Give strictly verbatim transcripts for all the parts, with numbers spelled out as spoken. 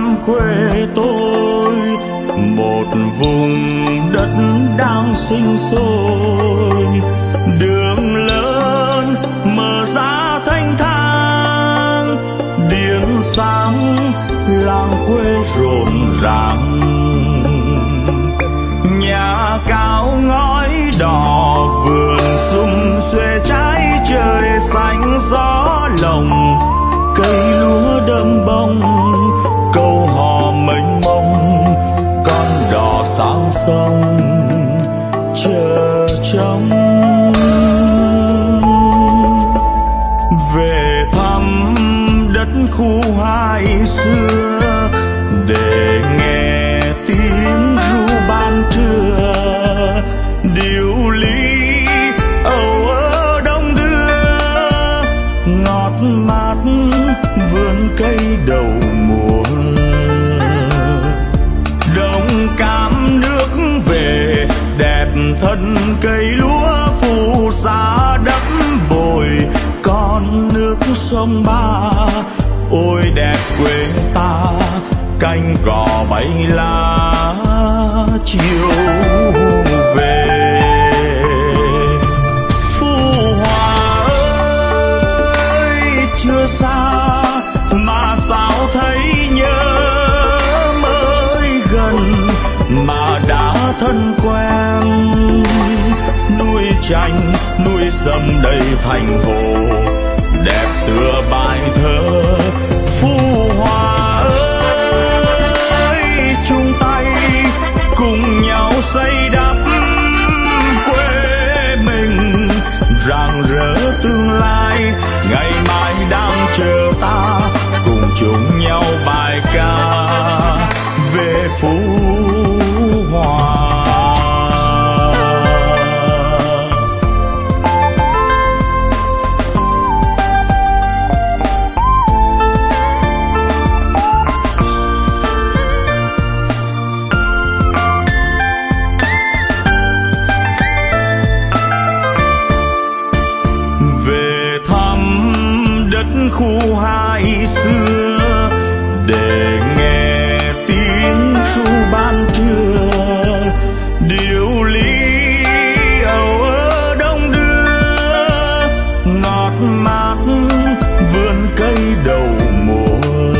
thăm quê tôi, một vùng đất đang sinh sôi. Đường lớn mở ra thanh thang, điện sáng làng quê rộn ràng. Nhà cao ngói đỏ, vườn sum xuê trái trời xanh gió lồng. Cây lúa đơm bông, câu hò mênh mông, con đò sang sông chờ trông. Về thăm đất khu hai xưa, để nghe tiếng ru ban trưa. Điệu ly âu ơ đông đưa, ngọt mát vườn cây đầu mùa. Đồng cam nước về, đẹp thân cây lúa phù sa đất bồi. Con nước sông Ba, ôi đẹp quê ta, cánh cò bay lá chiều về. Phú Hòa ơi chưa xa, mà sao thấy nhớ mới gần, mà đã thân quen. Núi chanh núi sâm đầy thành hồ, đẹp tựa bài thơ. Phú Hòa ơi chung tay cùng nhau xây đắp quê mình, rạng rỡ tương lai ngày mai đang chờ ta. Cùng chung nhau bài ca về Phú Hòa. Khu hai xưa, để nghe tiếng ru ban trưa. Điệu ly âu ơ đông đưa, ngọt mát vườn cây đầu mùa.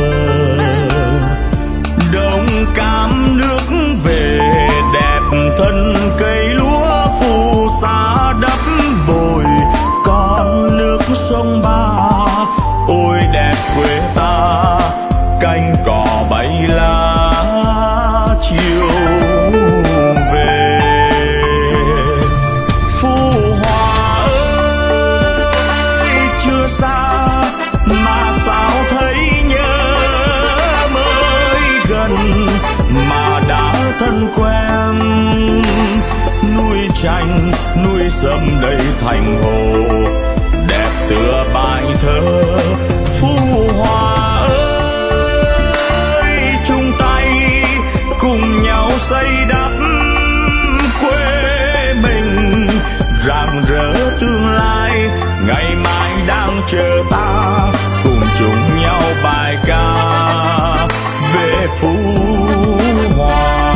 Đồng cam nước về, đẹp thân cây lúa phù sa đất bồi. Con nước sông Ba, ôi đẹp quê ta, cánh cò bay lá chiều về. Phú Hòa ơi chưa xa, mà sao thấy nhớ mới gần, mà đã thân quen. Núi chanh núi sâm đầy thành hồ, đẹp tựa bài thơ. Phú Hòa ơi chung tay cùng nhau xây đắp quê mình, rạng rỡ tương lai ngày mai đang chờ ta. Cùng chung nhau bài ca về Phú Hòa,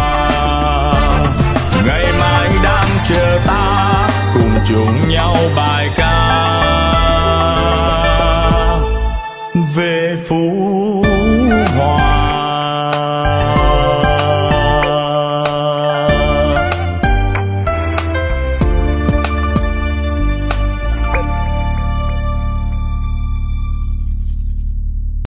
ngày mai đang chờ ta. Cùng chung nhau bài ca